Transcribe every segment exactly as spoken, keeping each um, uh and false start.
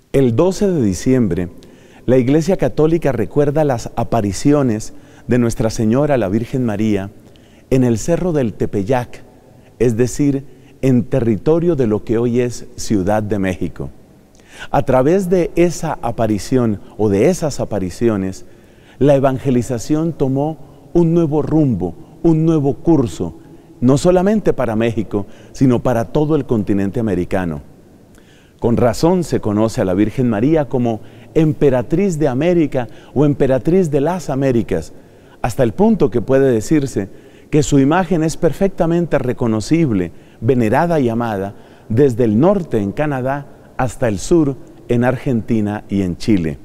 El doce de diciembre, la Iglesia Católica recuerda las apariciones de Nuestra Señora, la Virgen María, en el Cerro del Tepeyac, es decir, en territorio de lo que hoy es Ciudad de México. A través de esa aparición o de esas apariciones, la evangelización tomó un nuevo rumbo, un nuevo curso, no solamente para México, sino para todo el continente americano. Con razón se conoce a la Virgen María como emperatriz de América o emperatriz de las Américas, hasta el punto que puede decirse que su imagen es perfectamente reconocible, venerada y amada desde el norte en Canadá hasta el sur en Argentina y en Chile.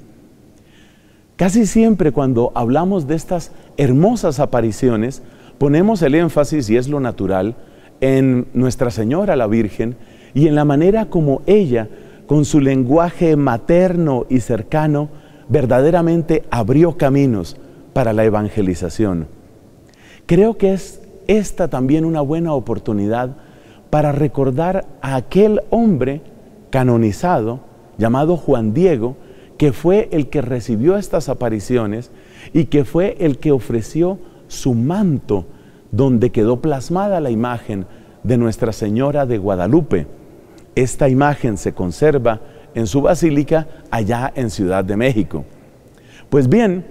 Casi siempre cuando hablamos de estas hermosas apariciones, ponemos el énfasis, y es lo natural, en Nuestra Señora la Virgen y en la manera como ella, con su lenguaje materno y cercano, verdaderamente abrió caminos para la evangelización. Creo que es esta también una buena oportunidad para recordar a aquel hombre canonizado llamado Juan Diego, que fue el que recibió estas apariciones y que fue el que ofreció su manto, donde quedó plasmada la imagen de Nuestra Señora de Guadalupe. Esta imagen se conserva en su basílica allá en Ciudad de México. Pues bien,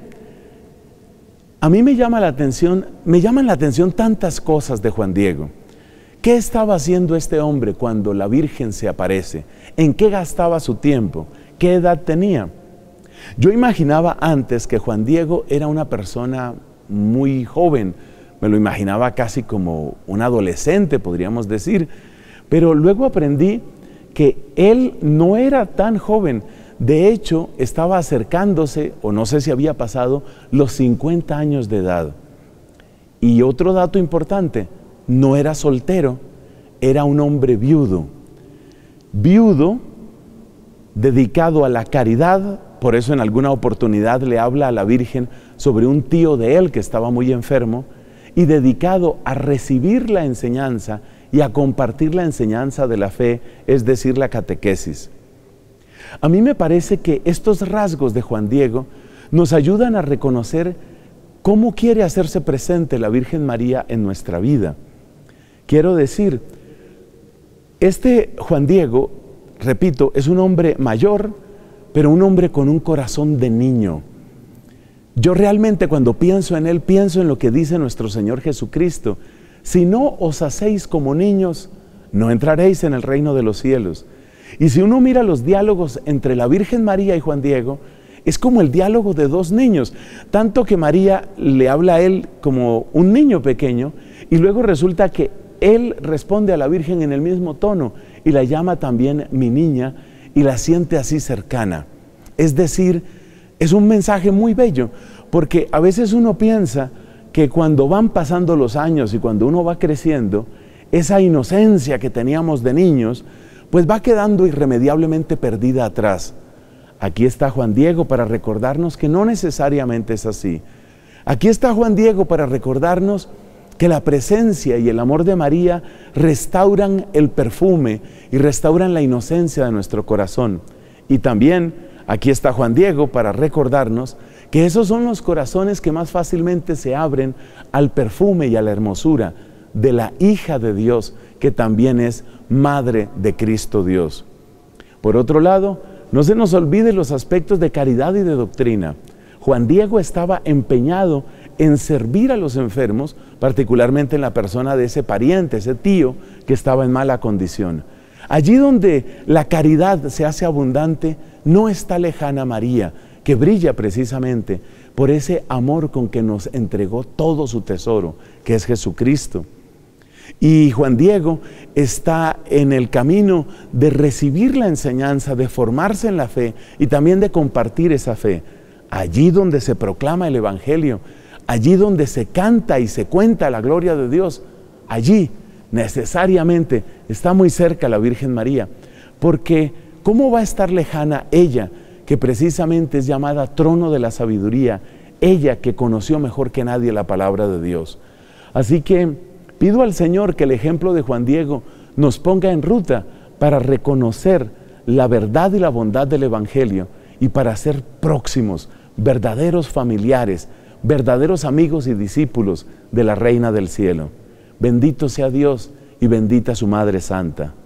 a mí me llama la atención, me llaman la atención tantas cosas de Juan Diego. ¿Qué estaba haciendo este hombre cuando la Virgen se aparece? ¿En qué gastaba su tiempo? ¿Qué edad tenía? Yo imaginaba antes que Juan Diego era una persona muy joven, me lo imaginaba casi como un adolescente, podríamos decir, pero luego aprendí que él no era tan joven. De hecho, estaba acercándose, o no sé si había pasado, los cincuenta años de edad. Y otro dato importante, no era soltero, era un hombre viudo. Viudo, dedicado a la caridad, por eso en alguna oportunidad le habla a la Virgen sobre un tío de él que estaba muy enfermo, y dedicado a recibir la enseñanza y a compartir la enseñanza de la fe, es decir, la catequesis. A mí me parece que estos rasgos de Juan Diego nos ayudan a reconocer cómo quiere hacerse presente la Virgen María en nuestra vida. Quiero decir, este Juan Diego, repito, es un hombre mayor, pero un hombre con un corazón de niño. Yo realmente cuando pienso en él, pienso en lo que dice nuestro Señor Jesucristo: si no os hacéis como niños, no entraréis en el reino de los cielos. Y si uno mira los diálogos entre la Virgen María y Juan Diego, es como el diálogo de dos niños, tanto que María le habla a él como un niño pequeño, y luego resulta que él responde a la Virgen en el mismo tono, y la llama también mi niña, y la siente así cercana. Es decir, es un mensaje muy bello, porque a veces uno piensa que cuando van pasando los años y cuando uno va creciendo, esa inocencia que teníamos de niños, pues va quedando irremediablemente perdida atrás. Aquí está Juan Diego para recordarnos que no necesariamente es así. Aquí está Juan Diego para recordarnos que la presencia y el amor de María restauran el perfume y restauran la inocencia de nuestro corazón. Y también aquí está Juan Diego para recordarnos que esos son los corazones que más fácilmente se abren al perfume y a la hermosura de la hija de Dios, que también es Madre de Cristo Dios. Por otro lado, no se nos olvide los aspectos de caridad y de doctrina. Juan Diego estaba empeñado en servir a los enfermos, particularmente en la persona de ese pariente, ese tío que estaba en mala condición. Allí donde la caridad se hace abundante, no está lejana María, que brilla precisamente por ese amor con que nos entregó todo su tesoro, que es Jesucristo. Y Juan Diego está en el camino de recibir la enseñanza, de formarse en la fe y también de compartir esa fe. Allí donde se proclama el Evangelio, allí donde se canta y se cuenta la gloria de Dios, allí necesariamente está muy cerca la Virgen María, porque ¿cómo va a estar lejana ella, que precisamente es llamada trono de la sabiduría, ella que conoció mejor que nadie la palabra de Dios? Así que pido al Señor que el ejemplo de Juan Diego nos ponga en ruta para reconocer la verdad y la bondad del Evangelio y para ser próximos, verdaderos familiares, verdaderos amigos y discípulos de la Reina del Cielo. Bendito sea Dios y bendita su Madre Santa.